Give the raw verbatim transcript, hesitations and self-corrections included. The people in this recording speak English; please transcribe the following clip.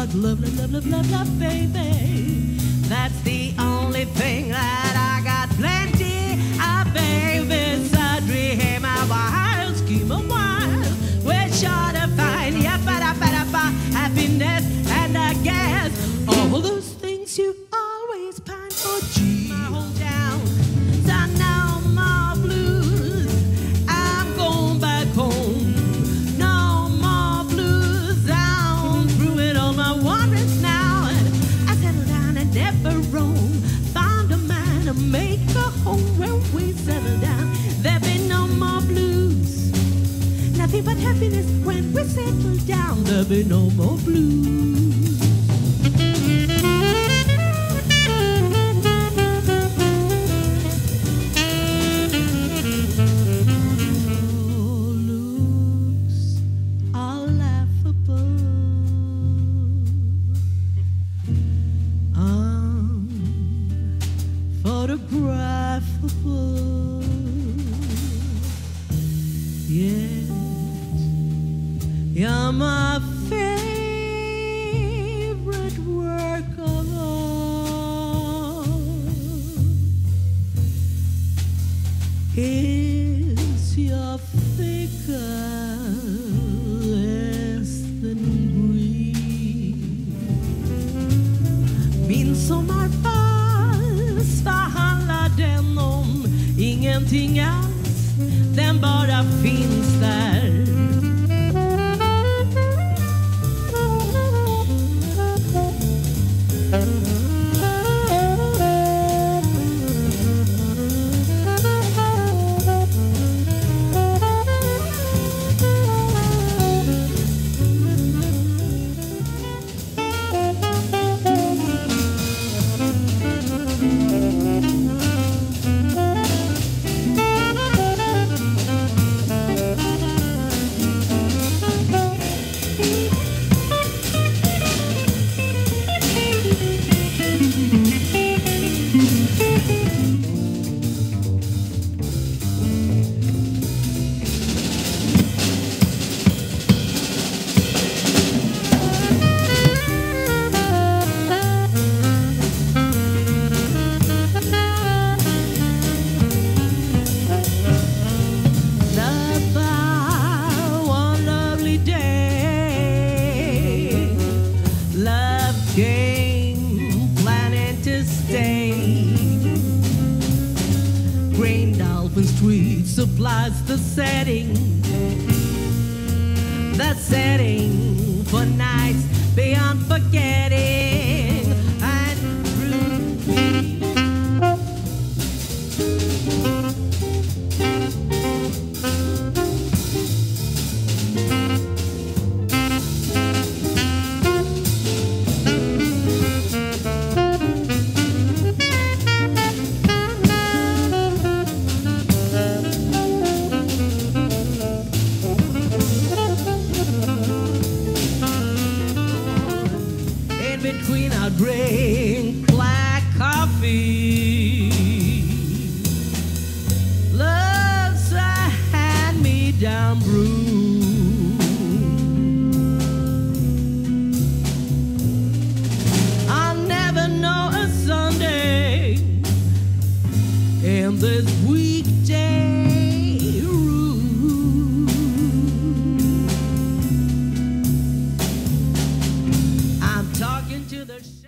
but love, love, love, love, love, love, baby. That's the only thing that I got plenty of, baby. So dream a wild scheme a while. We're sure to find, yeah, ba da ba da ba, happiness, and I guess all those things you always pine for. Gee, my hometown, so no more blues. I'm going back home. No more blues. I'm through it all my wanderings now. And I settle down and never roam. Found a man to make a home when we settle down. There'll be no more blues. Nothing but happiness when we settle down. There'll be no more blues. Photographable, yes, you're my favorite work of art. Is your figure less than green? Min sommarfars förhandlar den om ingenting alls, den bara finns där. Game planning to stay. Green Dolphin Street supplies the setting, the setting for nights beyond forgetting. And through me, between our drink black coffee, love's a hand-me-down brew. I'll never know a Sunday in this weekday room. I'm talking to the